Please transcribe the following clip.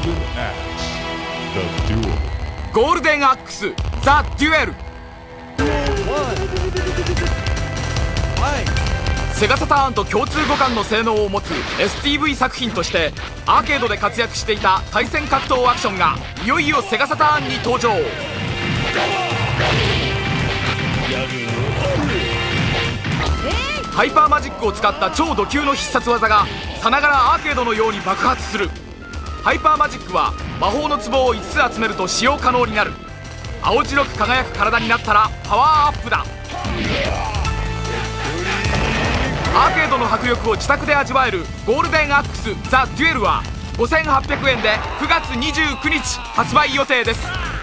ゴールデンアックスザ・デュエル。セガサターンと共通互換の性能を持つ STV 作品としてアーケードで活躍していた対戦格闘アクションがいよいよセガサターンに登場。ハイパーマジックを使った超ド級の必殺技がさながらアーケードのように爆発する。ハイパーマジックは魔法の壺を5つ集めると使用可能になる。青白く輝く体になったらパワーアップだ。アーケードの迫力を自宅で味わえるゴールデンアックスザ・デュエルは5800円で9月29日発売予定です。